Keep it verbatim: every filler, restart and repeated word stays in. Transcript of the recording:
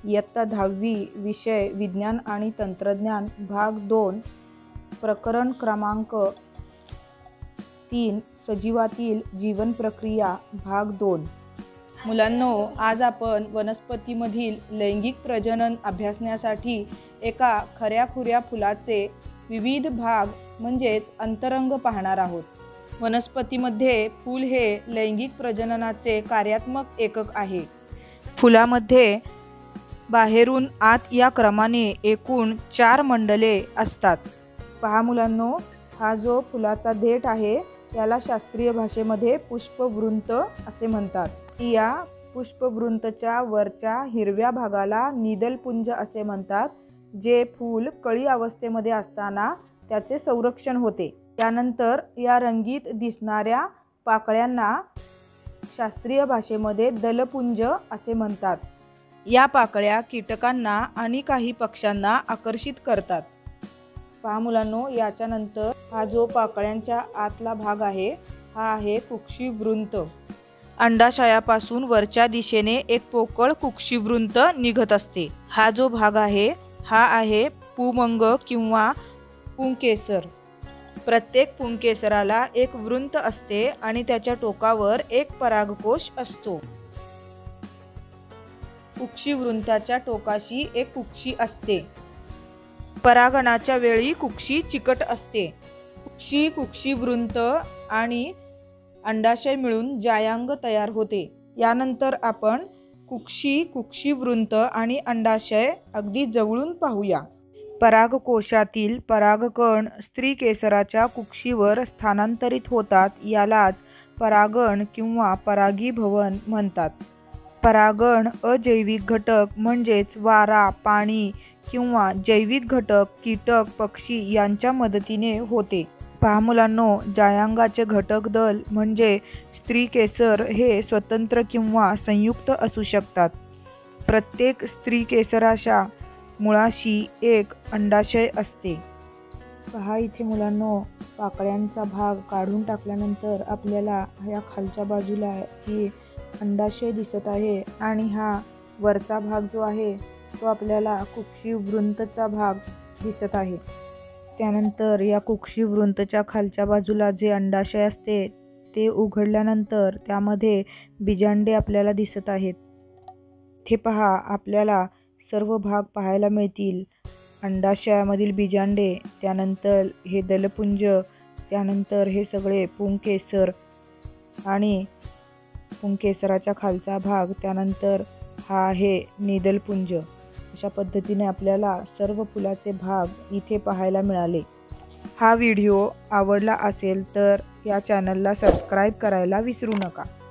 इयत्ता दहावी विषय विज्ञान आणि तंत्रज्ञान भाग दोन प्रकरण क्रमांक तीन सजीवातील जीवन प्रक्रिया भाग दोन। मुलांनो, आज आपण वनस्पतीमधील लैंगिक प्रजनन अभ्यासण्यासाठी एका खऱ्याखुऱ्या फुलाचे विविध भाग म्हणजेच अंतरंग पाहणार आहोत। वनस्पतीमध्ये फूल हे लैंगिक प्रजननाचे कार्यात्मक एकक आहे। फुलामध्ये बाहेरून आत या क्रमाने एकूण चार मंडले असतात। पहा मुलांनो, हा जो फुलाचा देठ आहे याला शास्त्रीय भाषेमध्ये पुष्पवृंत असे म्हणतात। या पुष्पवृंतच्या वरच्या हिरव्या भागाला निदलपुंज असे म्हणतात, जे फूल कळी अवस्थेमध्ये असताना त्याचे संरक्षण होते। त्यानंतर या रंगीत दिसणाऱ्या पाकळ्यांना शास्त्रीय भाषेमध्ये दलपुंज असे म्हणतात। या पाकळ्या कीटकांना आणि काही पक्ष्यांना आकर्षित करतात। पहा मुलांनो, याच्यानंतर हा जो पाकळ्यांच्या आतला भाग आहे हा आहे कुक्षिवृंत। अंडाशयापासून वरच्या दिशेने एक पोकळ कुक्षिवृंत निघत असते। हा जो भाग आहे हा आहे पुंमंग किंवा पुंकेसर। प्रत्येक पुंकेसराला एक वृंत असते आणि त्याच्या टोकावर एक परागकोश असतो। कुक्षिवृंताच्या टोकाशी एक कुक्षी असते। परागणाच्या वेळी कुक्षी चिकट असते। कुक्षी कुक्षिवृंत आणि अंडाशय मिळून जायांग तयार होते। यानंतर आपण कुक्षी कुक्षिवृंत आणि अंडाशय अगदी जवळून पाहूया। परागकोशातील परागकण स्त्री केसराच्या कुक्षीवर स्थानांतरित होतात, यालाच परागण किंवा परागीभवन म्हणतात। परागण अजैविक घटक म्हणजेच वारा, पाणी किंवा जैविक घटक कीटक, पक्षी यांच्या मदतीने होते। पहा मुलांनो, जायांगाचे घटक दल म्हणजे स्त्री केसर हे स्वतंत्र किंवा संयुक्त असू शकतात। प्रत्येक स्त्री केसराच्या मुळाशी एक अंडाशय असते। पहा इथे मुलांनो, पाकळ्यांचा भाग काढून टाकल्यानंतर आपल्याला ह्या खालच्या बाजूला ही अंडाशय दिसत आहे आणि हा वरचा भाग जो आहे तो आपल्याला कुक्षिवृंतचा भाग दिसत आहे। त्यानंतर या कुक्षिवृंतच्या खालच्या बाजूला जे अंडाशय असते ते उघडल्यानंतर त्यामध्ये बीजांडे आपल्याला दिसत आहेत। हे पहा, आपल्याला सर्व भाग पाहायला मिळतील। अंडाशयामधील बीजांडे, त्यानंतर हे दलपुंज, त्यानंतर हे सगळे पुंकेसर आणि पुंकेसराच्या खालचा भाग, त्यानंतर हा आहे निदलपुंज। अशा पद्धतीने आपल्याला सर्व फुलाचे भाग इथे पाहायला मिळाले। हा व्हिडिओ आवडला असेल तर या चॅनलला सबस्क्राईब करायला विसरू नका।